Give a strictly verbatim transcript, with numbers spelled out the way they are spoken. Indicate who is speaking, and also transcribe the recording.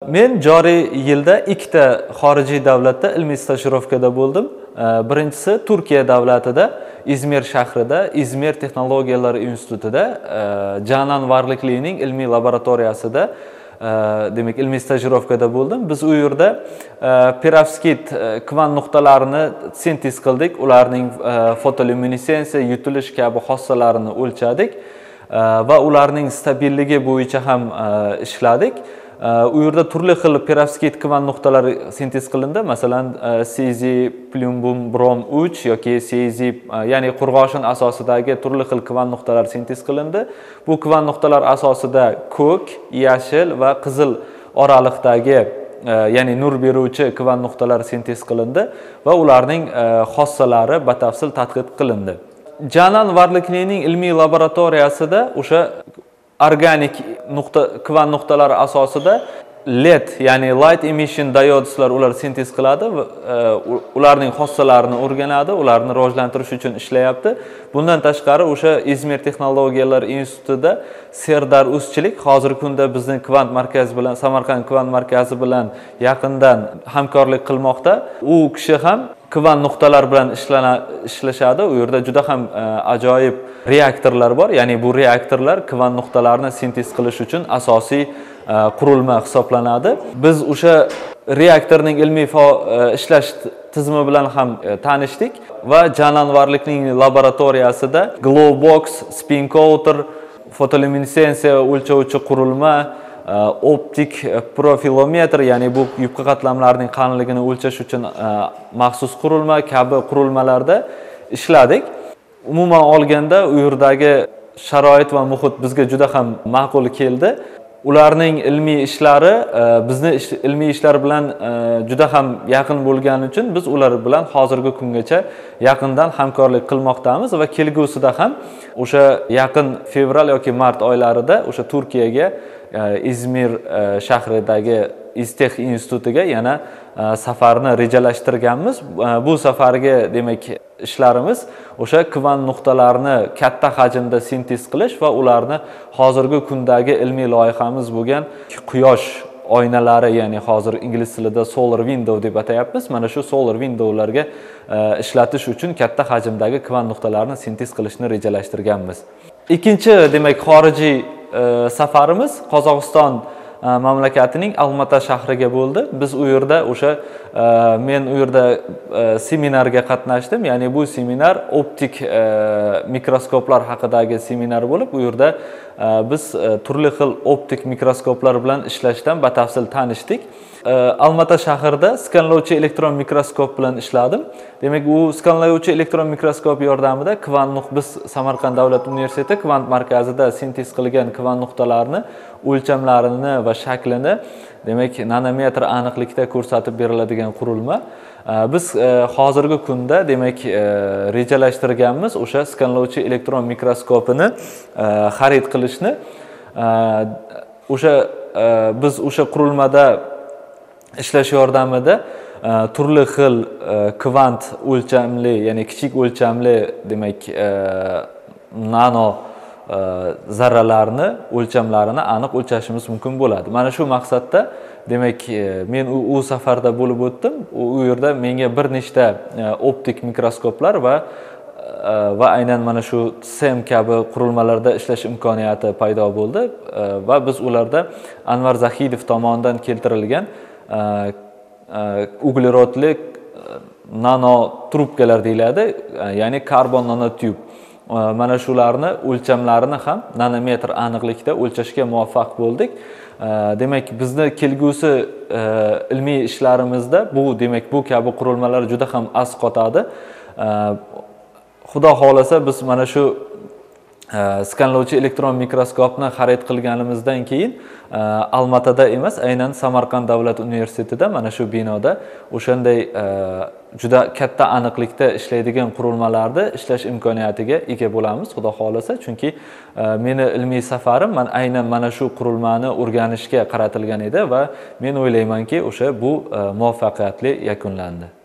Speaker 1: Men joriy yilda ikkita xorijiy davlatda ilmiy stajirovkada bo'ldim. Birinchisi Turkiya davlatida, İzmir shahrida, İzmir Texnologiyalar institutida, Canan Varlıklining ilmiy laboratoriyasida demak ilmiy stajirovkada bo'ldim. Biz u yerda perovskit kvant nuqtalarini sintez qildik, ularning fotoluminessensiya, yutilish kabi xossalarini o'lchadik va ularning stabilligi bo'yicha ham ishladik. U yerda turli xil perovskit kvant nuqtalari sintez qilindi. Masalan, cezi, plumbum, brom uch yoki cezi, ya'ni qurg'oshin asosidagi turli xil kvant nuqtalar sintez qilindi. Bu kvant nuqtalar asosida ko'k, yashil va qizil oraliqdagi, ya'ni nur beruvchi kvant nuqtalar sintez qilindi va ularning xossalari batafsil tadqiq qilindi. Canan Varlıklining ilmiy laboratoriyasida o'sha organik nuqta kvant nuqtalari asosida L E D, ya'ni light emission diodslar ular sintez qiladi va ularning xossalarini o'rganadi, ularni rivojlantirish uchun ishlayapti. Bundan tashqari o'sha İzmir Texnologiyalar institutida Serdar Uzchilik hozirgi kunda bizning kvant markazi bilan, Samarqand kvant markazi bilan yaqindan hamkorlik qilmoqda. U kishi ham kvant nuqtalar bilan ishlashadi. U yerda juda ham ajoyib reaktorlar bor. Ya'ni bu reaktorlar kvant nuqtalarni sintez qilish uchun asosiy qurilma hisoblanadi. Biz o'sha reaktorning ilmiy ishlash tizimi bilan ham tanishdik va Canan Varlıkning laboratoriyasida Glowbox, spin coater, fotoluminessensiya o'lchovchi qurilma, optik profilometr, ya'ni bu yupqa qatlamlarning qalinligini o'lchash uchun maxsus qurilma kabi qurilmalarda ishladik. Umuman olganda u yerdagi sharoit va muhit bizga juda ham ma'qul keldi. Ularning ilmiy ishlari bizni ilmiy ishlar bilan juda ham yaqin bo'lgani uchun biz ular bilan hozirgi kungacha yaqindan hamkorlik qilmoqdamiz va kelgusida ham o'sha yaqin fevral yoki mart oylarida o'sha Turkiyaga, İzmir shahridagi İztex institutiga yana safarni rejalashtirganmiz. Bu safarga demak ishlarimiz o'sha kvant nuqtalarni katta hajmda sintez qilish va ularni hozirgi kundagi ilmiy loyihamiz bo'lgan quyosh oynalari, ya'ni hozir ingliz tilida solar window deb atayapmiz. Mana shu solar windowlarga ishlatish uchun katta hajmdagi kvant nuqtalarni sintez qilishni rejalashtirganmiz. Ikkinchi demak xorijiy safarimiz Qozog'iston mamlakatining Almata shahriga bo'ldi. Biz u yerda o'sha men u yerda seminarga qatnashdim. Ya'ni bu seminar optik mikroskoplar haqidagi seminar bo'lib, u yerda biz turli xil optik mikroskoplar bilan ishlashdan batafsil tanishdik. Almata shahrida skanlovchi elektron mikroskop bilan ishladim. Demak, u skanlovchi elektron mikroskop yordamida kvant nuqta biz Samarqand davlat universiteti kvant markazida sintez qilgan kvant nuqtalarni o'lchamlarini va shaklini demak nanometr aniqlikda ko'rsatib beriladigan qurilma. Biz hozirgi kunda demak rejalashtirganmiz o'sha skanlovchi elektron mikroskopini xarid qilishni. O'sha biz o'sha qurilmada ishlash yordamida turli xil kvant o'lchamli, ya'ni kichik o'lchamli demak nano zarralarni o'lchamlarini aniq o'lchashimiz mumkin bo'ladi. Mana shu maqsadda demak men u safarda bo'lib o'tdim. U yerda menga bir nechta optik mikroskoplar va va aynan mana shu S E M kabi qurilmalarda ishlash imkoniyati paydo bo'ldi va biz ularda Anvar Zahidov tomonidan keltirilgan uglerodli nano trubkalar deyiladi, ya'ni karbon nanotube. Mana shularni o'lchamlarini ham nanometr aniqlikda o'lchashga muvaffaq bo'ldik. Demak, bizni kelgusi ilmiy ishlarimizda bu demak bu kabi qurilmalar juda ham asqotadi. Xudo xolasa biz mana shu skanlovchi elektron mikroskopni xarid qilganimizdan keyin Almatada emas, aynan Samarqand davlat universitetida mana shu binoda o'shanday juda katta aniqlikda ishlaydigan qurilmalarni ishlash imkoniyatiga ega bo'lamiz, xudo xolasa. Chunki meni ilmiy safarim man aynan mana shu qurilmani o'rganishga qaratilgan edi va men o'ylaymanki, o'sha bu muvaffaqiyatli yakunlandi.